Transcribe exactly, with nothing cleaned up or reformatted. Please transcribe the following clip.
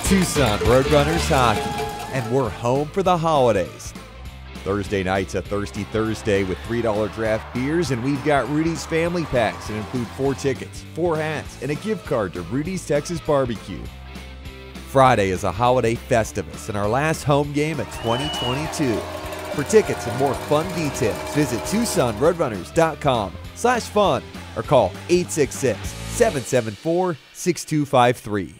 Tucson Roadrunners hockey, and we're home for the holidays. Thursday night's a Thirsty Thursday with three dollar draft beers, and we've got Rudy's family packs that include four tickets, four hats, and a gift card to Rudy's Texas Barbecue. Friday is a holiday Festivus and our last home game of twenty twenty-two. For tickets and more fun details, visit Tucson Roadrunners dot com slash fun or call eight six six, seven seven four, six two five three.